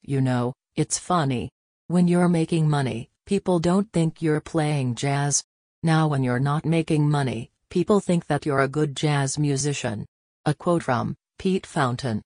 You know, it's funny. When you're making money, people don't think you're playing jazz. Now when you're not making money, people think that you're a good jazz musician. A quote from Pete Fountain.